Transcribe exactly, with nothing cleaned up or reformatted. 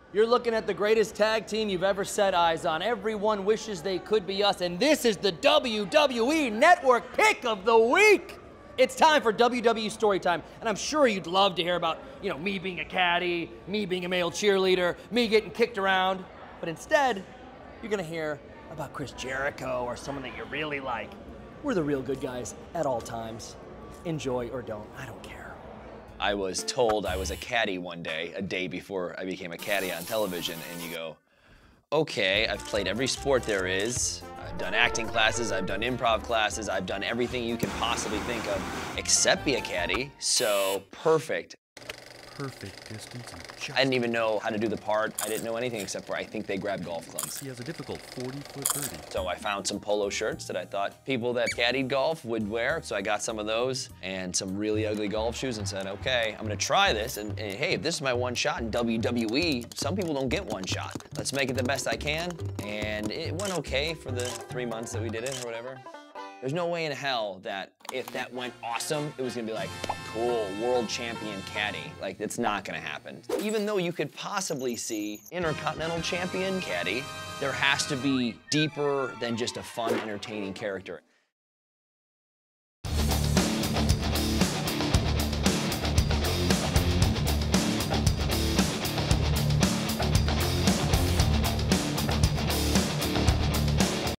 You're looking at the greatest tag team you've ever set eyes on. Everyone wishes they could be us, and this is the W W E Network Pick of the Week. It's time for W W E Storytime, and I'm sure you'd love to hear about, you know, me being a caddy, me being a male cheerleader, me getting kicked around, but instead, you're gonna hear about Chris Jericho or someone that you really like. We're the real good guys at all times. Enjoy or don't, I don't care. I was told I was a caddy one day, a day before I became a caddy on television, and you go, okay, I've played every sport there is. I've done acting classes, I've done improv classes, I've done everything you can possibly think of except be a caddy, so perfect. Perfect distance and just... I didn't even know how to do the part. I didn't know anything except for I think they grab golf clubs. He has a difficult forty foot birdie. So I found some polo shirts that I thought people that caddied golf would wear. So I got some of those and some really ugly golf shoes and said, okay, I'm gonna try this. And, and hey, if this is my one shot in W W E, some people don't get one shot. Let's make it the best I can. And it went okay for the three months that we did it or whatever. There's no way in hell that if that went awesome, it was gonna be like, cool, world champion caddy. Like, it's not gonna happen. Even though you could possibly see Intercontinental Champion caddy, there has to be deeper than just a fun, entertaining character.